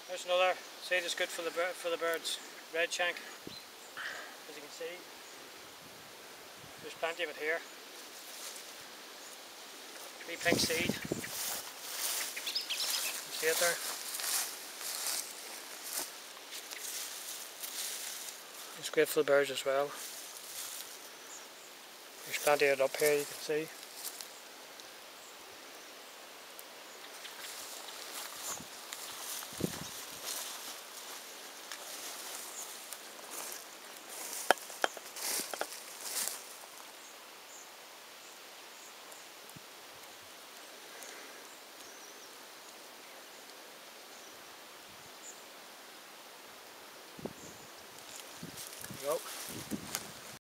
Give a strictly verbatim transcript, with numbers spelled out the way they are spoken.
There's another seed that's good for the bir for the birds. Red shank, as you can see. There's plenty of it here. Wee pink seed. You see it there? It's great for the birds as well. There's plenty of it up here, you can see.